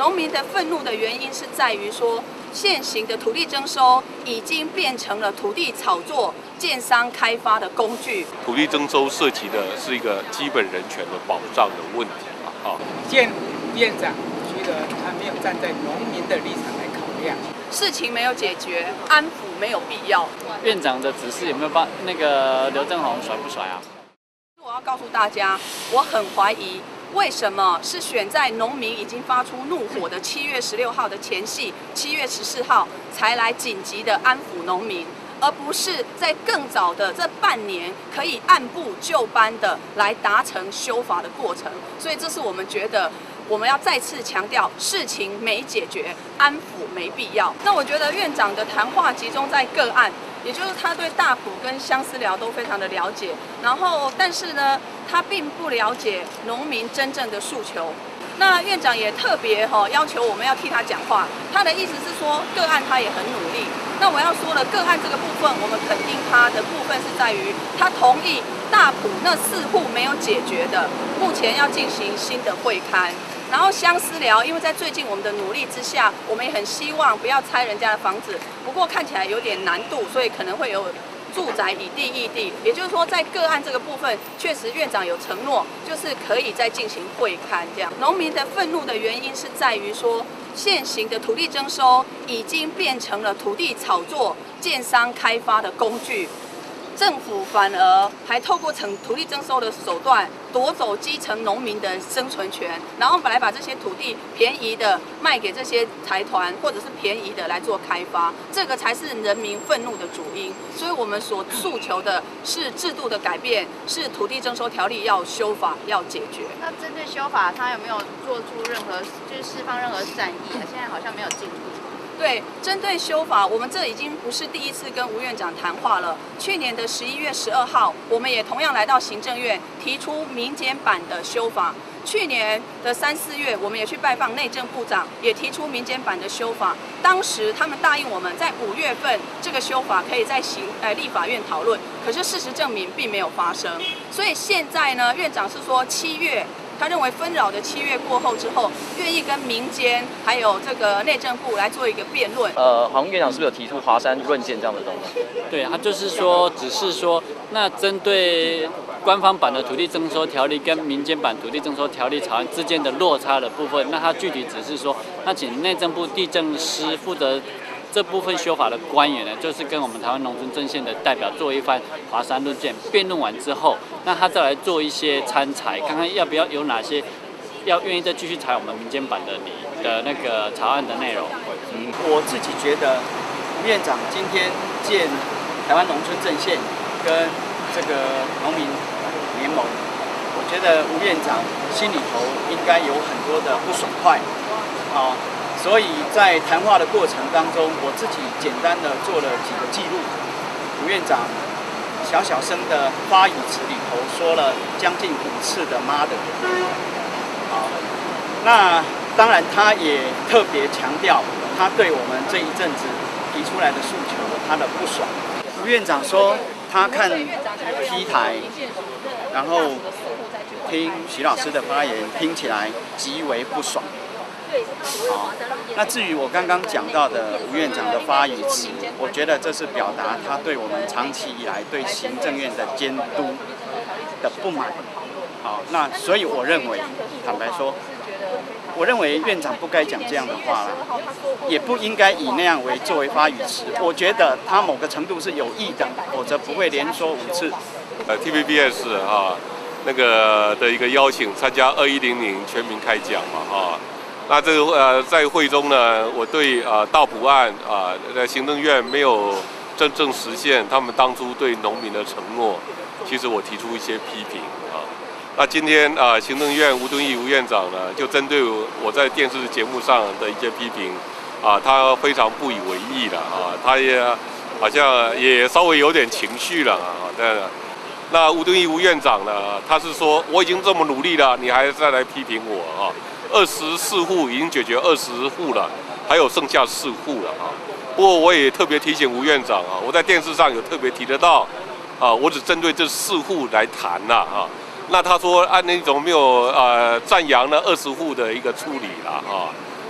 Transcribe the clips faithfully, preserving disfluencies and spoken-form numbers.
农民的愤怒的原因是在于说，现行的土地征收已经变成了土地炒作、建商开发的工具。 土地征收涉及的是一个基本人权的保障的问题嘛，啊。 见院长觉得他没有站在农民的立场来考量， 事情没有解决，安抚没有必要。 院长的指示有没有帮那个刘正宏甩不甩啊？ 我要告诉大家，我很怀疑。为什么是选在农民已经发出怒火的七月十六号的前夕，七月十四号才来紧急的安抚农民，而不是在更早的这半年可以按部就班的来达成修法的过程？所以这是我们觉得我们要再次强调，事情没解决，安抚没必要。那我觉得院长的谈话集中在个案。也就是他对大埔跟相思寮都非常的了解，然后但是呢，他并不了解农民真正的诉求。那院长也特别哈、哦、要求我们要替他讲话，他的意思是说个案他也很努力。那我要说了，个案这个部分，我们肯定他的部分是在于他同意大埔那四户没有解决的，目前要进行新的会勘。然后相思寮，因为在最近我们的努力之下，我们也很希望不要拆人家的房子，不过看起来有点难度，所以可能会有住宅以地易地。也就是说，在个案这个部分，确实院长有承诺，就是可以再进行会勘这样。农民的愤怒的原因是在于说，现行的土地征收已经变成了土地炒作、建商开发的工具。政府反而还透过成土地征收的手段夺走基层农民的生存权，然后本来把这些土地便宜的卖给这些财团，或者是便宜的来做开发，这个才是人民愤怒的主因。所以我们所诉求的是制度的改变，是土地征收条例要修法要解决。 那针对修法，他有没有做出任何就是释放任何善意啊？现在好像没有进度。 对，针对修法，我们这已经不是第一次跟吴院长谈话了。去年的十一月十二号，我们也同样来到行政院，提出民间版的修法。去年的三四月，我们也去拜访内政部长，也提出民间版的修法。当时他们答应我们在五月份这个修法可以在行呃立法院讨论，可是事实证明并没有发生。所以现在呢，院长是说七月。他认为纷扰的七月过后之后，愿意跟民间还有这个内政部来做一个辩论。 呃，好像院长是不是有提出华山论剑这样的东西？ 对，他就是说，只是说，那针对官方版的土地征收条例跟民间版土地征收条例草案之间的落差的部分，那他具体只是说，那请内政部地政司负责这部分修法的官员呢，就是跟我们台湾农村阵线的代表做一番华山论剑，辩论完之后，那他再来做一些参采，看看要不要有哪些要愿意再继续采我们民间版的理的那个草案的内容。 嗯，我自己觉得吴院长今天见台湾农村阵线跟这个农民联盟，我觉得吴院长心里头应该有很多的不爽快，啊。所以在谈话的过程当中，我自己简单的做了几个记录。吴院长小小声的发语词里头说了将近五次的妈的。好，那当然他也特别强调他对我们这一阵子提出来的诉求他的不爽。吴院长说他看 T 台，然后听徐老师的发言，听起来极为不爽。好，那至于我刚刚讲到的吴院长的发语词，我觉得这是表达他对我们长期以来对行政院的监督的不满。好，那所以我认为，坦白说，我认为院长不该讲这样的话了，也不应该以那样为作为发语词。我觉得他某个程度是有意的，否则不会连说五次。 呃 ，T V B S 啊，那个的一个邀请参加二一零零全民开讲嘛，啊。那这个呃，在会中呢，我对呃大埔案啊，在行政院没有真正实现他们当初对农民的承诺，其实我提出一些批评啊。那今天啊，行政院吴敦义吴院长呢，就针对我在电视节目上的一些批评啊，他非常不以为意了啊，他也好像也稍微有点情绪了啊。那吴敦义吴院长呢，他是说我已经这么努力了，你还再来批评我啊？二十四户已经解决二十户了，还有剩下四户了啊。不过我也特别提醒吴院长啊，我在电视上有特别提得到啊，我只针对这四户来谈了啊。那他说按那种没有呃赞扬了二十户的一个处理了啊。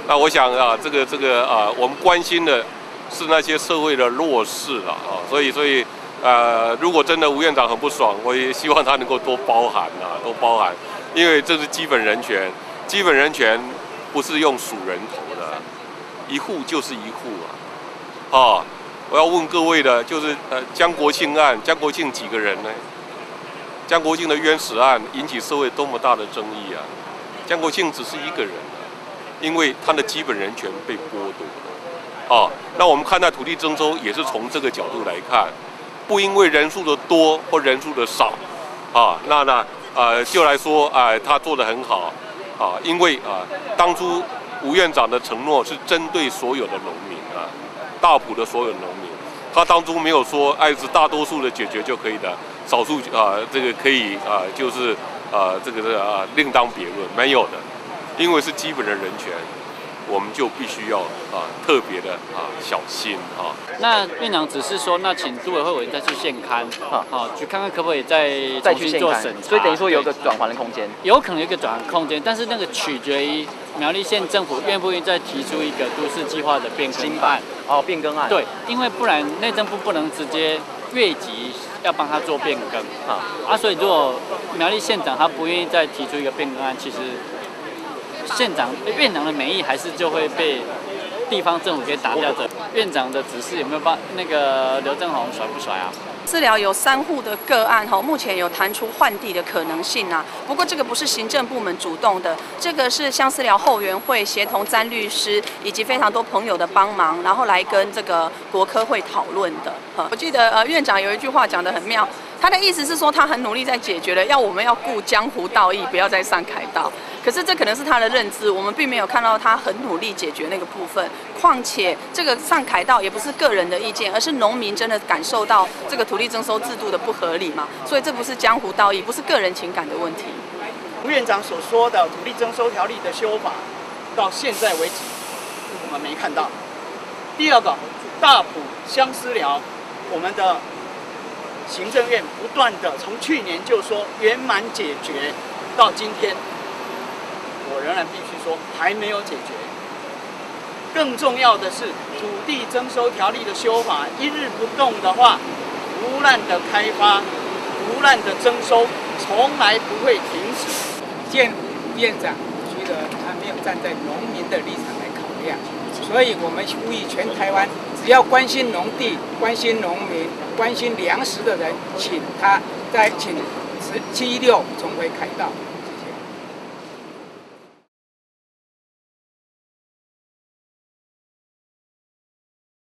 那我想啊，这个这个啊，我们关心的是那些社会的弱势了啊，所以所以呃，如果真的吴院长很不爽，我也希望他能够多包涵啊，多包涵，因为这是基本人权，基本人权不是用数人头的，一户就是一户啊，啊，我要问各位的，就是呃江国庆案，江国庆几个人呢？江国庆的冤死案引起社会多么大的争议啊！江国庆只是一个人啊，因为他的基本人权被剥夺了啊。那我们看待土地征收也是从这个角度来看，不因为人数的多或人数的少啊，那那呃就来说啊、呃、他做得很好啊，因为啊当初吴院长的承诺是针对所有的农民啊，大埔的所有农民，他当初没有说哎是大多数的解决就可以的。少数啊、呃，这个可以啊、呃，就是啊、呃，这个的啊、呃，另当别论，没有的，因为是基本的人权，我们就必须要啊、呃、特别的啊、呃、小心啊。 那院长只是说，那请都委会委员再去现勘啊，好、哦，去看看可不可以再再去做审查， 所以等于说有个转圜的空间， 有可能有一个转圜空间，但是那个取决于苗栗县政府愿不愿意再提出一个都市计划的变更案。 哦，变更案。 对，因为不然内政部不能直接越级要帮他做变更啊啊，所以如果苗栗县长他不愿意再提出一个变更案，其实县长院长的美意还是就会被地方政府给打掉的。院长的指示有没有帮那个刘正宏甩不甩啊？ 私寮有三户的个案哈，目前有谈出换地的可能性啊。不过这个不是行政部门主动的，这个是乡私寮后援会协同詹律师以及非常多朋友的帮忙，然后来跟这个国科会讨论的。我记得呃院长有一句话讲得很妙，他的意思是说他很努力在解决了，要我们要顾江湖道义，不要再上凯道。可是这可能是他的认知，我们并没有看到他很努力解决那个部分。况且这个上凯道也不是个人的意见，而是农民真的感受到这个土地征收制度的不合理嘛，所以这不是江湖道义，不是个人情感的问题。 吴院长所说的土地征收条例的修法，到现在为止我们没看到。第二个，大埔乡私寮，我们的行政院不断的从去年就说圆满解决，到今天，我仍然必须说还没有解决。更重要的是，土地征收条例的修法一日不动的话，胡乱的开发、胡乱的征收，从来不会停止。 见院长觉得他没有站在农民的立场来考量，所以我们呼吁全台湾，只要关心农地、关心农民、关心粮食的人，请他再请七一六重回凯道。